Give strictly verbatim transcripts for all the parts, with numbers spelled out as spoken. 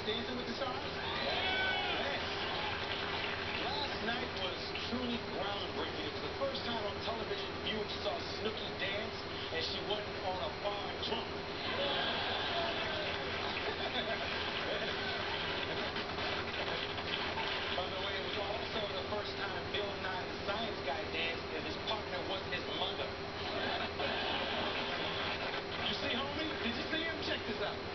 Dancing with the Stars? Yes. Last night was truly groundbreaking. It was the first time on television viewers saw Snooki dance, and she wasn't on a bar drunk. By the way, it was also the first time Bill Nye the Science Guy danced, and his partner wasn't his mother. You see, homie? Did you see him? Check this out.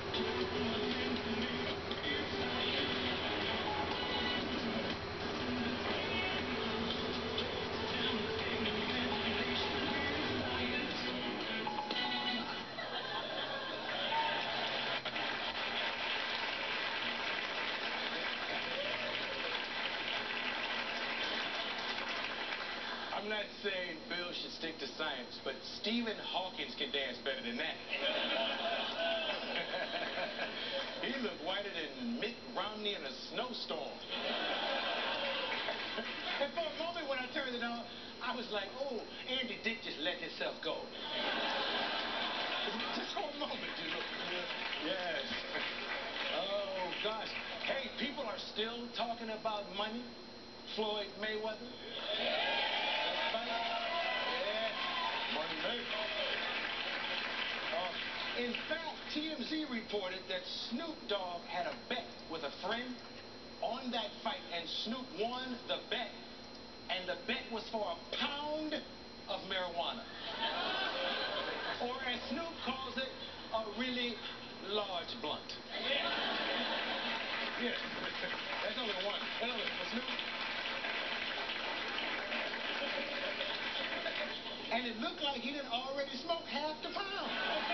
I'm not saying Bill should stick to science, but Stephen Hawking can dance better than that. He looked whiter than Mitt Romney in a snowstorm. And for a moment when I turned it on, I was like, oh, Andy Dick just let himself go. Just for a moment, you know. Yes. Oh, gosh. Hey, people are still talking about money. Floyd Mayweather. Yeah, money made. Uh, in fact, T M Z reported that Snoop Dogg had a bet with a friend on that fight, and Snoop won the bet, and the bet was for a pound of marijuana. Or as Snoop calls it, a really large blunt. Yeah, that's only one. That's only for Snoop. And it looked like he didn't already smoke half the pound.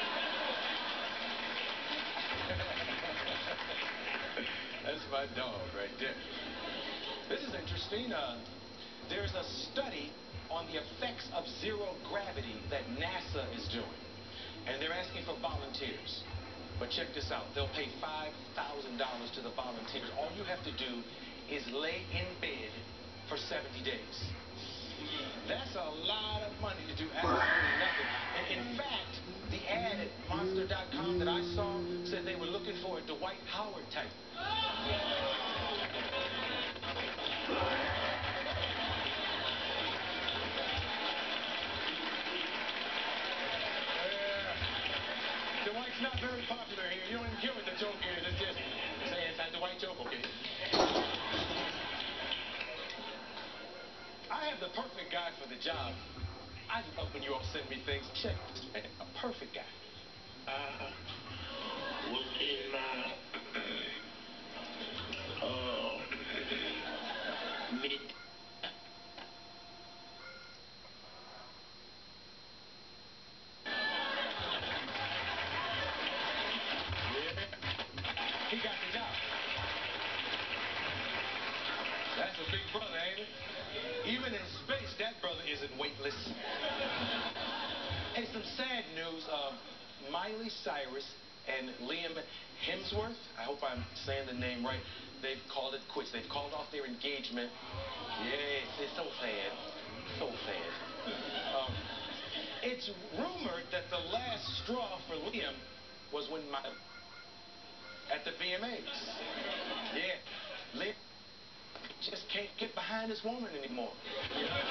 That's my dog right there. This is interesting. Uh, there's a study on the effects of zero gravity that NASA is doing. And they're asking for volunteers. But check this out. They'll pay five thousand dollars to the volunteers. All you have to do is lay in bed for seventy days. That's a lot of money to do absolutely nothing. And in fact, the ad at monster dot com that I saw said they were looking for a Dwight Howard type. Yeah. Dwight's not very popular here. You don't even care what the joke is. It's just, it's an anti-Dwight joke, okay? I have the perfect guy for the job. I love when you all send me things. Check this, man. A perfect guy. Uh, looking, uh, oh, mid. Yeah. He got the job. That's a big brother, ain't it? Even in space, that brother isn't weightless. Hey, some sad news. Uh, Miley Cyrus and Liam Hemsworth, I hope I'm saying the name right, they've called it quits. They've called off their engagement. Yes, it's so sad. So sad. Um, it's rumored that the last straw for Liam was when Miley at the V M As. Yeah, Liam just can't get behind this woman anymore. You know?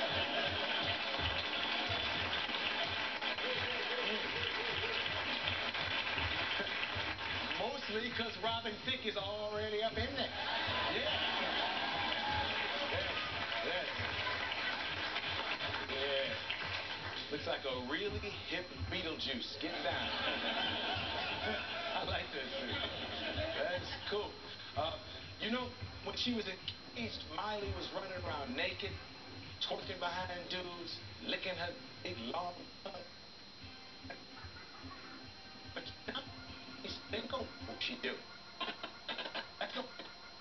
Mostly because Robin Thicke is already up in there. Yeah. Yes. Yes. Yeah. Looks like a really hip Beetlejuice. Get down. I like that too. That's cool. Uh, you know, when she was engaged, Miley was running around naked, twerking behind dudes, licking her big long tongue. But now she's single. What she do? That's what,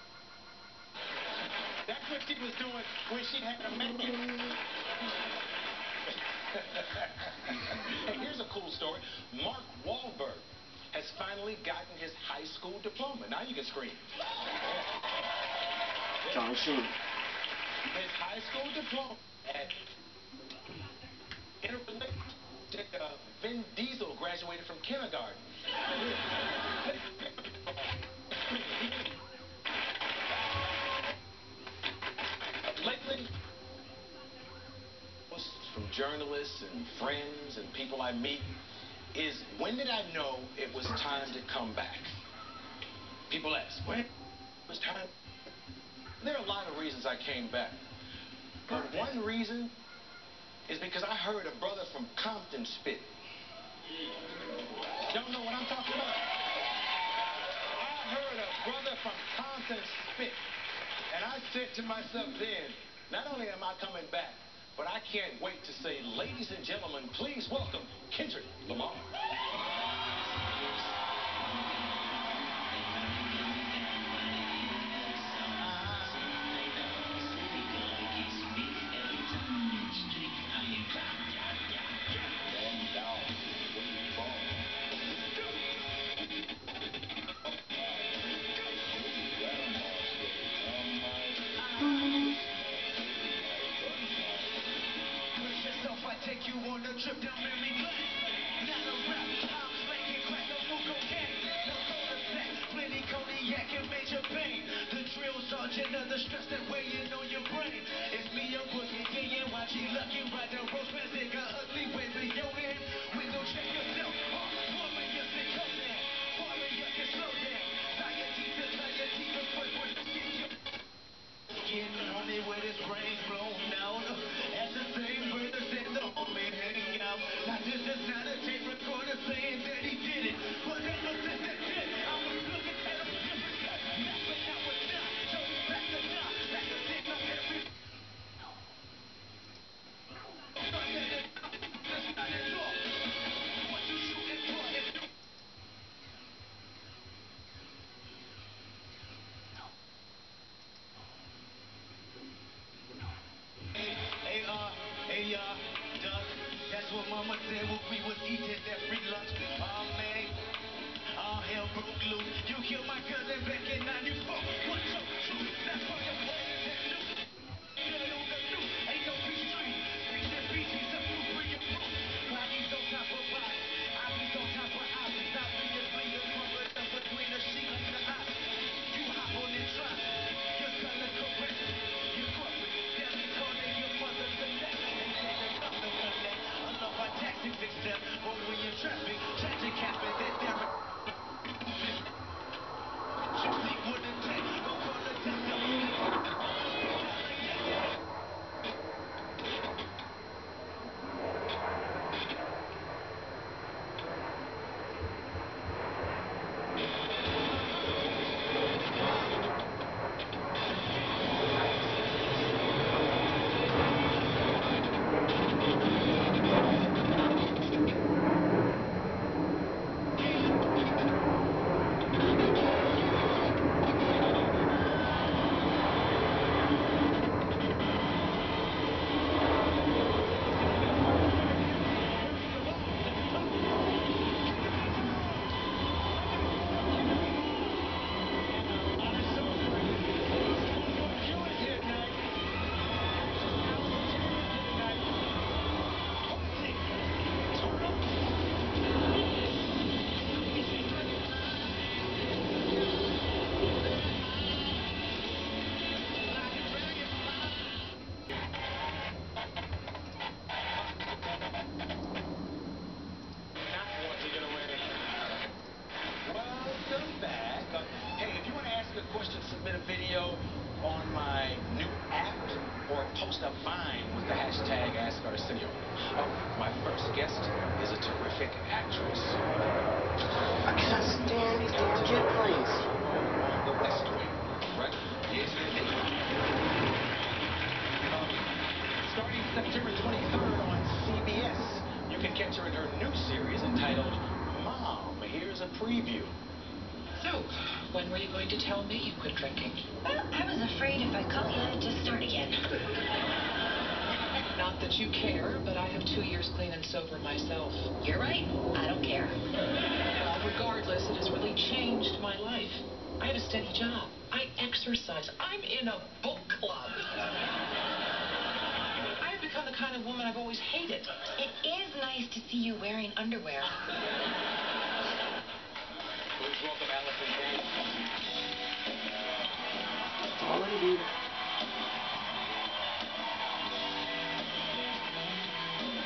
that's what she was doing when she had a man. Hey, here's a cool story. Mark Wahlberg has finally gotten his high school diploma. Now you can scream. Coming soon. His high school diploma at interrelated. Uh, Vin Diesel graduated from kindergarten. journalists and friends and people I meet is, when did I know it was time to come back? People ask, when was time? There are a lot of reasons I came back. But one reason is because I heard a brother from Compton spit. Y'all know what I'm talking about? I heard a brother from Compton spit. And I said to myself then, not only am I coming back, but I can't wait to say, ladies and gentlemen, please welcome Kendrick Lamar. Take you on a trip down memory lane. Not a rap, I'm slanging crack, no more cocaine. No soda sex, plenty cognac and major pain. The drill sergeant of the stress that weighing on your brain. It's me, your boogie, yeah, yeah, Y G, lucky rider, rose man, nigga, ugly way with your hand. Window check yourself, uh, warrior, sit come down. Warrior can slow down. Tired deep to tired deep, the first one to get you. Getting on it with his brains blown out. At the same bird that said the homie hang out. Now this is not a tape recorder saying that he did it. But ever since that shit, I was looking at him different. Back when I was not, so back to now. Back to think of every. That's not at all. What you shooting for is. Hey, uh, hey, uh, Doug, that's what Mama said when we was eating that free lunch. Oh, man, all hell broke loose. You killed my cousin back in ninety-four. One, two, two, that's for your brains and loose. Blood on the loose, ain't no peace street. Streets and beaches, the fruit for your fruit. Bodies on top of bodies, obbies on top of obbies. Obviously, the crumbled up between the sheet and the eye. You hop on and try, your color correct. You're corporate, damn it, calling your mother select. They say the governor collect, along by taxi fix them. But when you're traffic, tragic happens that there is. You think what it takes, go call the doctor. Question, submit a video on my new app or post a Vine with the hashtag Ask Aresino. Oh, my first guest is a terrific actress. I can't stand these damn jet planes. On the West Wing, right? Yes, indeed. Um, starting September twenty-third on C B S, you can catch her in her new series entitled Mom, Here's a Preview. So, when were you going to tell me you quit drinking? Well, I was afraid if I call you, it'd just start again. Not that you care, but I have two years clean and sober myself. You're right. I don't care. Well, regardless, it has really changed my life. I have a steady job. I exercise. I'm in a book club. I have become the kind of woman I've always hated. It is nice to see you wearing underwear. Please welcome Allison. All I need.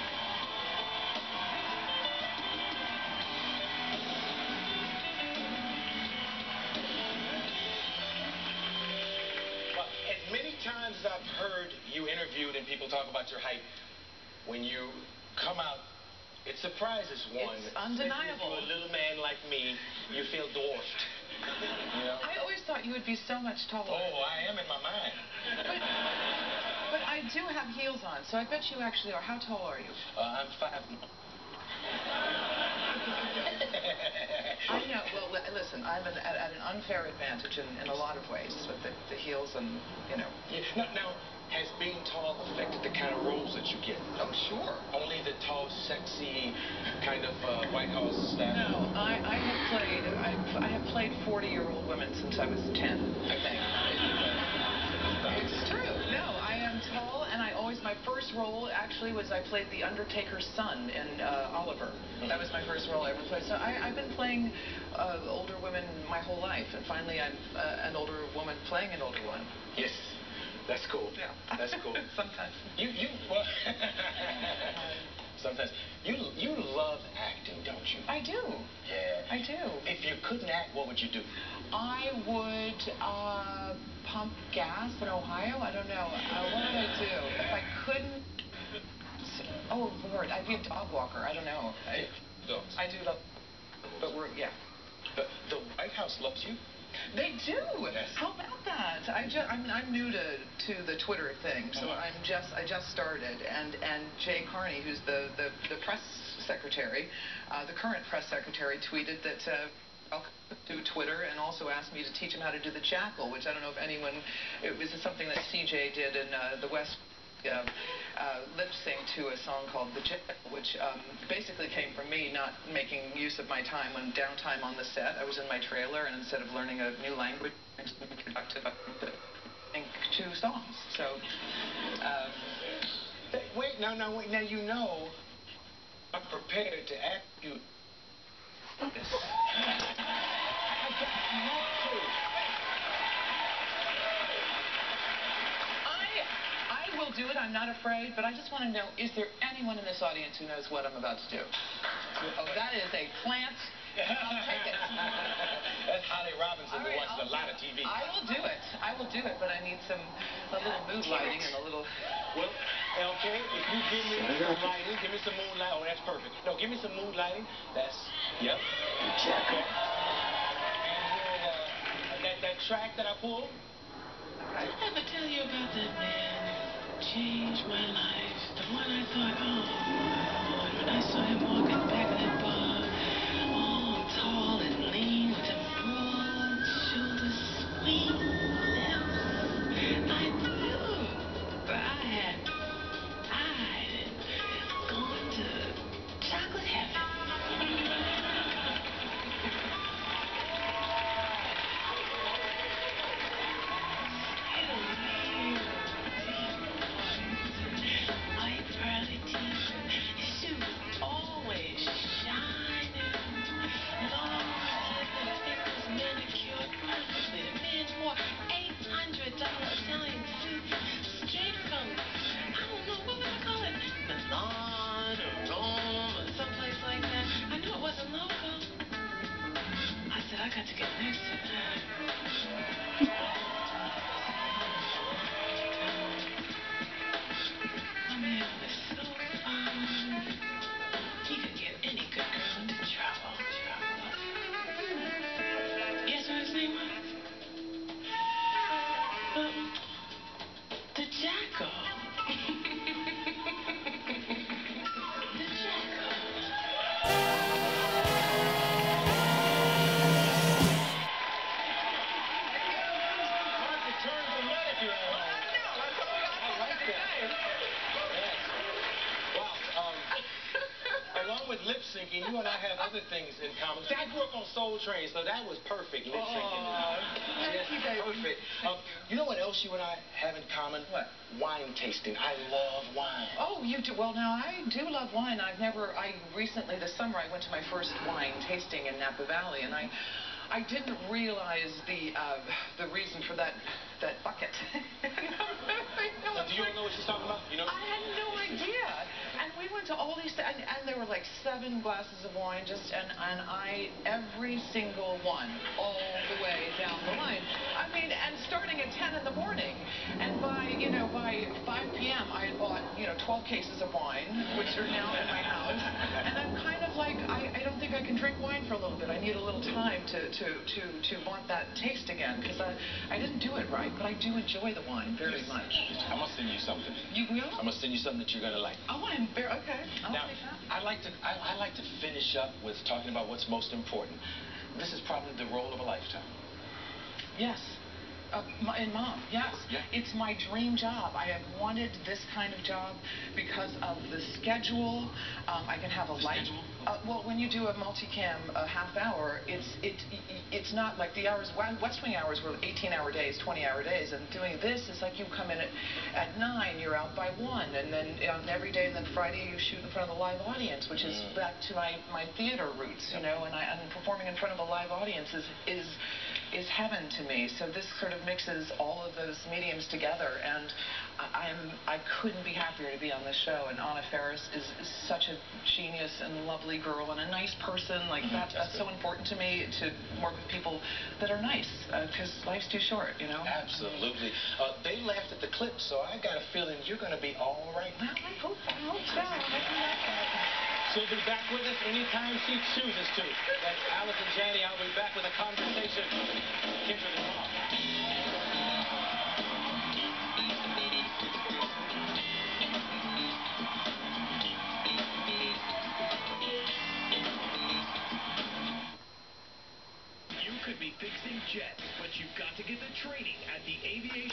as I've heard you interviewed and people talk about your height, when you come out, it surprises one. It's undeniable. If you're a little man like me, you feel dwarfed. You know? I always thought you would be so much taller. Oh, I am in my mind. But, but I do have heels on, so I bet you actually are. How tall are you? Uh, I'm five. I know. Well, li- listen, I'm an, at, at an unfair advantage in, in a lot of ways with the, the heels and, you know. Yeah. Now, now, has being tall affected the kind of roles that you get? Oh, sure. Only the tall, sexy kind of uh, White House staff? No, I, I have played, I, I have played forty-year-old women since I was ten, I think. It's true. No, I am tall, and I always, my first role actually was I played the Undertaker's son in uh, Oliver. Mm-hmm. That was my first role I ever played. So I, I've been playing uh, older women my whole life, and finally I'm uh, an older woman playing an older woman. Yes. That's cool. Yeah. That's cool. Sometimes. You, you, well, sometimes. You, you love acting, don't you? I do. Yeah. I do. If you couldn't act, what would you do? I would uh, pump gas in Ohio. I don't know. Uh, what would I do? If I couldn't... Oh, Lord, I'd be a dog walker. I don't know. I, Dogs. I do love... But we're... Yeah. The, the White House loves you? They do. Yes. How about that? I just, I'm, I'm new to, to the Twitter thing, so Uh-huh. I'm just, I just started, and and Jay Carney, who's the the, the press secretary, uh, the current press secretary, tweeted that. Uh, welcome to Twitter, and also asked me to teach him how to do the jackal, which I don't know if anyone. It was something that C J did in uh, the West. Uh, uh, lip sync to a song called The Jackal, which um, basically came from me not making use of my time when downtime on the set. I was in my trailer, and instead of learning a new language, I was productive think two songs. So, um, wait, now, now, wait, now you know I'm prepared to ask you. I got not to. I will do it. I'm not afraid, but I just want to know, is there anyone in this audience who knows what I'm about to do? Oh, that is a plant. I'll take it. That's Holly Robinson who All right, watches I'll a lot of T V. I will do it. I will do it, but I need some, a little mood lighting and a little... Well, okay, if you give me some lighting, give me some mood lighting. Oh, that's perfect. No, give me some mood lighting. That's, yep. Okay. And then, uh, that, that track that I pulled. Right. I ever tell you about that man who changed my life? The one I thought, oh, Lord, when I saw him walk in the back of that bar, all tall and lean with them broad shoulders, sweet lips. I knew that I had died and gone to chocolate heaven. Light pearly teeth, his shoes always shining. Long slender fingers manicured perfectly. The man wore eight hundred dollar Italian suits straight from, I don't know, what would I call it? Milan or Rome or someplace like that. I knew it wasn't local. I said, I got to get next to that. My man was so fine. He could get any good girl into trouble. Trouble. Guess what his name was? Um, the Jackal. The Jackal. Mark, it turns dramatic here. I like that. Yes. Wow. Um, along with lip syncing, you and I have other things in common. See, I grew up on Soul Train, so that was perfect lip syncing. Thank you, baby. Perfect. Um, you know what else you and I have in common? What? Wine tasting. I love wine. Oh, you do? Well, now, I do love wine. I've never, I recently, this summer, I went to my first wine tasting in Napa Valley, and I, I didn't realize the, uh, the reason for that, that bucket. Now, do you know what she's talking about? You know? I had no idea. And we we went to all these, and, and there were like seven glasses of wine, just, and, and I, every single one, all the way down the line. I mean, and starting at ten in the morning, and by, you know, by five p m I had bought, you know, twelve cases of wine, which are now in my house, and I'm kind of like, I, I don't think I can drink wine for a little bit. I need a little time to, to, to, to want that taste again, because I, I didn't do it right, but I do enjoy the wine very Yes. much. I'm going to send you something. You will? I'm going to send you something that you're going to like. Oh, I'm very, okay. I'll Now, take that. I like to I, I like to finish up with talking about what's most important. This is probably the role of a lifetime. Yes. Uh, my, in mom, yes. Yeah. It's my dream job. I have wanted this kind of job because of the schedule. Um, I can have a The life. schedule? Uh, well, when you do a multicam a half hour, it's it it's not like the hours. West Wing hours were eighteen hour days, twenty hour days, and doing this is like you come in at, at nine, you're out by one, and then um, every day, and then Friday you shoot in front of the live audience, which is Mm. back to my my theater roots, you know, and I and performing in front of a live audience is is is heaven to me. So this sort of mixes all of those mediums together, and I- I'm I couldn't be happier to be on this show. And Anna Faris is, is such a genius and lovely girl and a nice person. Like Mm-hmm. that, that's so important to me, to work with people that are nice, because life's too short, you know. Absolutely. Uh, they laughed at the clip, so I got a feeling you're going to be all right. Well, I hope I hope so. I hope you like that. She'll be back with us anytime she chooses to. That's Allison Janney. I'll be back with a conversation with Kindred and Mom. You could be fixing jets, but you've got to get the training at the Aviation